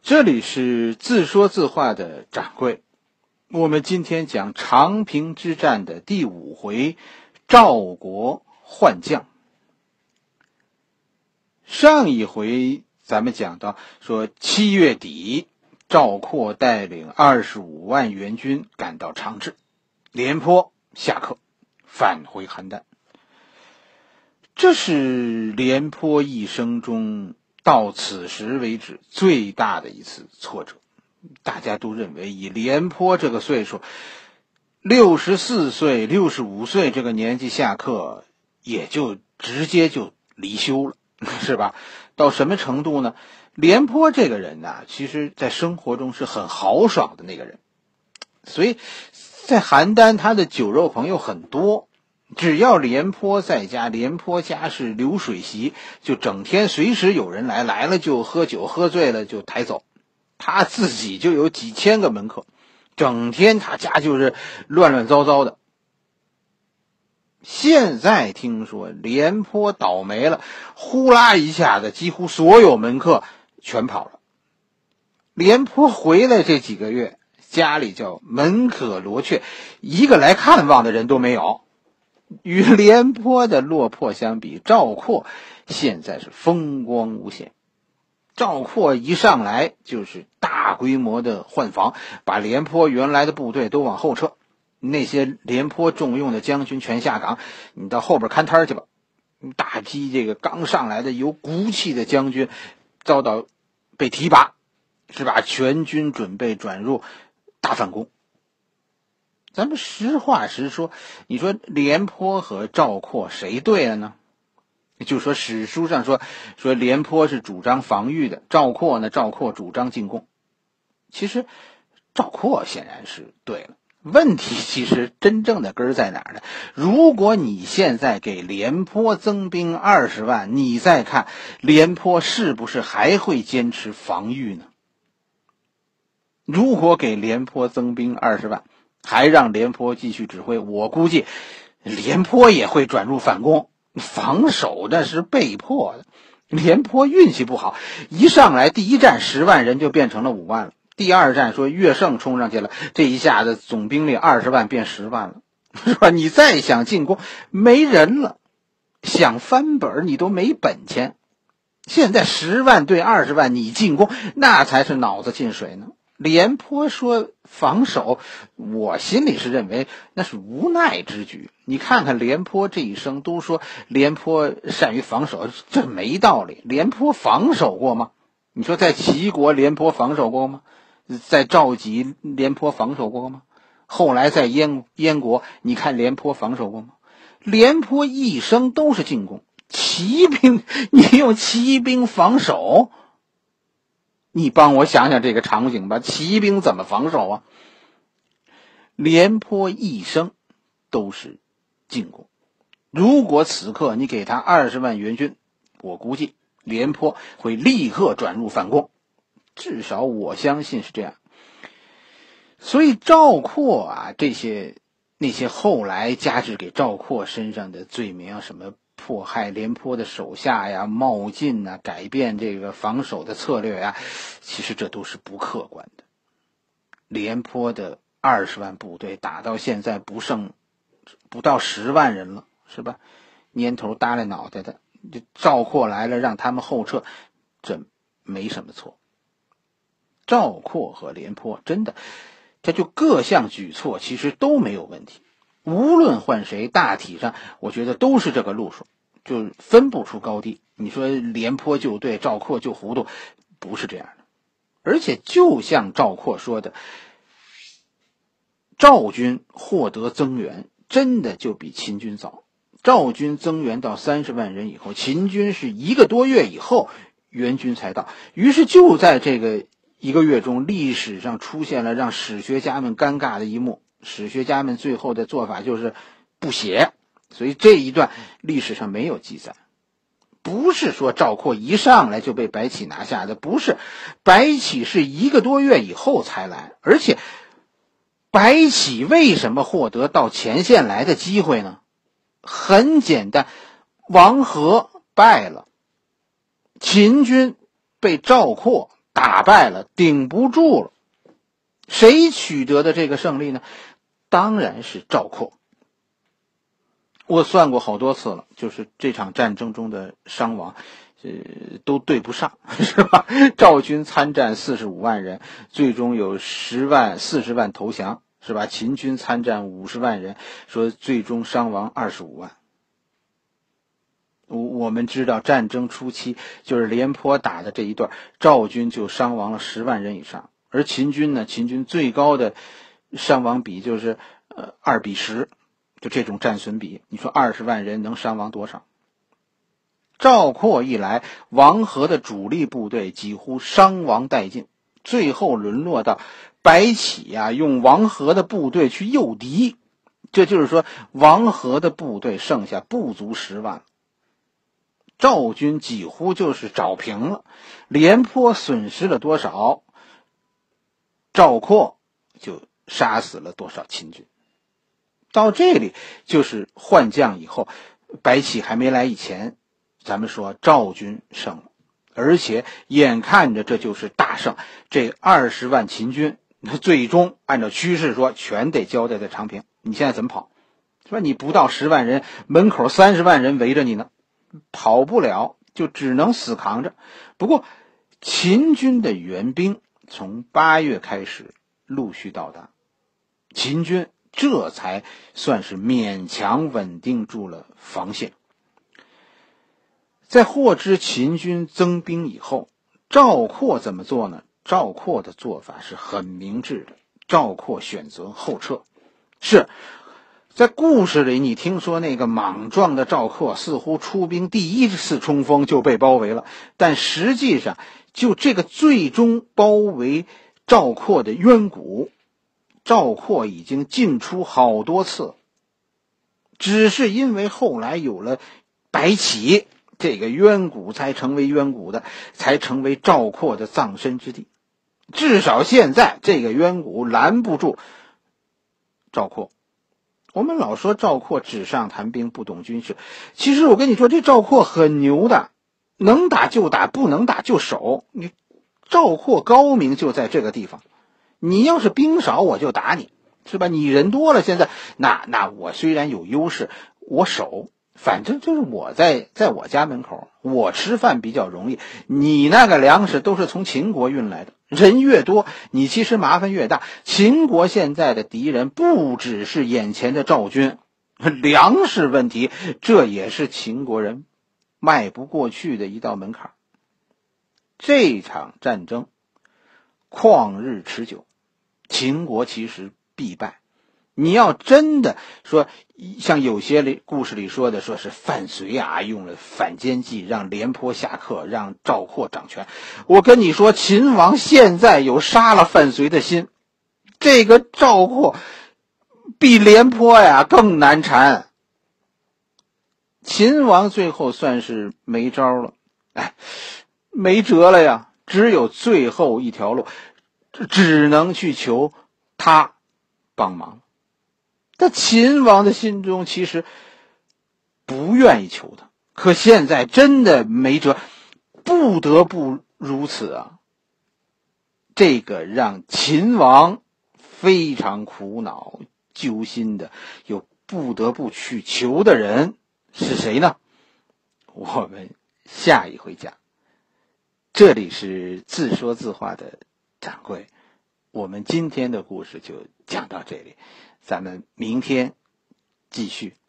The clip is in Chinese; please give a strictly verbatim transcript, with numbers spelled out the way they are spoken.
这里是自说自话的掌柜，我们今天讲长平之战的第五回，赵国换将。上一回咱们讲到说，七月底赵括带领二十五万援军赶到长治，廉颇下课返回邯郸。这是廉颇一生中到此时为止最大的一次挫折。大家都认为以廉颇这个岁数，六十四岁六十五岁这个年纪下课也就直接就离休了，是吧？到什么程度呢？廉颇这个人呢，其实在生活中是很豪爽的那个人，所以在邯郸他的酒肉朋友很多，只要廉颇在家，廉颇家是流水席，就整天随时有人来，来了就喝酒，喝醉了就抬走。他自己就有几千个门客，整天他家就是乱乱糟糟的。现在听说廉颇倒霉了，呼啦一下子几乎所有门客全跑了。廉颇回来这几个月，家里叫门可罗雀，一个来看望的人都没有。与廉颇的落魄相比，赵括现在是风光无限。赵括一上来就是大规模的换防，把廉颇原来的部队都往后撤，那些廉颇重用的将军全下岗，你到后边看摊去吧。大批这个刚上来的有骨气的将军遭到被提拔，是吧？全军准备转入大反攻。咱们实话实说，你说廉颇和赵括谁对了呢？就说史书上说说廉颇是主张防御的，赵括呢，赵括主张进攻。其实赵括显然是对了，问题其实真正的根儿在哪儿呢？如果你现在给廉颇增兵二十万，你再看廉颇是不是还会坚持防御呢？如果给廉颇增兵二十万，还让廉颇继续指挥，我估计廉颇也会转入反攻。防守那是被迫的，廉颇运气不好，一上来第一站十万人就变成了五万了，第二站说乐胜冲上去了，这一下子总兵力二十万变十万了，是吧？你再想进攻没人了，想翻本你都没本钱。现在十万对二十万，你进攻那才是脑子进水呢。廉颇说防守，我心里是认为那是无奈之举。你看看廉颇这一生都说廉颇善于防守，这没道理。廉颇防守过吗？你说在齐国廉颇防守过吗？在赵籍廉颇防守过吗？后来在燕燕国，你看廉颇防守过吗？廉颇一生都是进攻，骑兵你用骑兵防守？你帮我想想这个场景吧，骑兵怎么防守啊？廉颇一生都是进攻，如果此刻你给他二十万援军，我估计廉颇会立刻转入反攻，至少我相信是这样。所以赵括啊，这些那些后来加之给赵括身上的罪名啊，什么迫害廉颇的手下呀，冒进啊，改变这个防守的策略呀，其实这都是不客观的。廉颇的二十万部队打到现在不剩不到十万人了，是吧？年头耷拉脑袋的，这赵括来了让他们后撤，这没什么错。赵括和廉颇真的，他就各项举措其实都没有问题。无论换谁，大体上我觉得都是这个路数，就分不出高低。你说廉颇就对，赵括就糊涂，不是这样的。而且就像赵括说的，赵军获得增援真的就比秦军早。赵军增援到三十万人以后，秦军是一个多月以后援军才到。于是就在这个一个月中，历史上出现了让史学家们尴尬的一幕。史学家们最后的做法就是不写，所以这一段历史上没有记载。不是说赵括一上来就被白起拿下的，不是，白起是一个多月以后才来。而且白起为什么获得到前线来的机会呢？很简单，王和败了，秦军被赵括打败了，顶不住了。谁取得的这个胜利呢？当然是赵括。我算过好多次了，就是这场战争中的伤亡呃，都对不上，是吧？赵军参战四十五万人，最终有十万四十万投降，是吧？秦军参战五十万人，说最终伤亡二十五万。我们知道战争初期就是廉颇打的这一段，赵军就伤亡了十万人以上，而秦军呢，秦军最高的伤亡比就是呃二比十，就这种战损比，你说二十万人能伤亡多少？赵括一来，王和的主力部队几乎伤亡殆尽，最后沦落到白起呀、啊、用王和的部队去诱敌，这就是说王和的部队剩下不足十万，赵军几乎就是找平了。廉颇损失了多少，赵括就杀死了多少秦军。到这里就是换将以后，白起还没来以前，咱们说赵军胜了，而且眼看着这就是大胜，这二十万秦军最终按照趋势说全得交代在长平。你现在怎么跑？是吧？你不到十万人，门口三十万人围着你呢，跑不了，就只能死扛着。不过秦军的援兵从八月开始陆续到达，秦军这才算是勉强稳定住了防线。在获知秦军增兵以后，赵括怎么做呢？赵括的做法是很明智的，赵括选择后撤。是在故事里你听说那个莽撞的赵括似乎出兵第一次冲锋就被包围了，但实际上就这个最终包围赵括的渊谷，赵括已经进出好多次，只是因为后来有了白起，这个渊谷才成为渊谷的，才成为赵括的葬身之地。至少现在这个渊谷拦不住赵括。我们老说赵括纸上谈兵不懂军事，其实我跟你说这赵括很牛的，能打就打，不能打就守。你赵括高明就在这个地方，你要是兵少我就打你，是吧？你人多了，现在那那我虽然有优势，我守，反正就是我在在我家门口，我吃饭比较容易，你那个粮食都是从秦国运来的，人越多你其实麻烦越大。秦国现在的敌人不只是眼前的赵军，粮食问题这也是秦国人迈不过去的一道门槛。这场战争旷日持久，秦国其实必败。你要真的说像有些里故事里说的，说是范睢啊用了反间计，让廉颇下课，让赵括掌权，我跟你说秦王现在有杀了范睢的心，这个赵括比廉颇呀更难缠。秦王最后算是没招了，哎，没辙了呀，只有最后一条路，只能去求他帮忙。但秦王的心中其实不愿意求他，可现在真的没辙，不得不如此啊。这个让秦王非常苦恼揪心的，又不得不去求的人是谁呢？我们下一回讲。这里是自说自话的掌柜，我们今天的故事就讲到这里，咱们明天继续。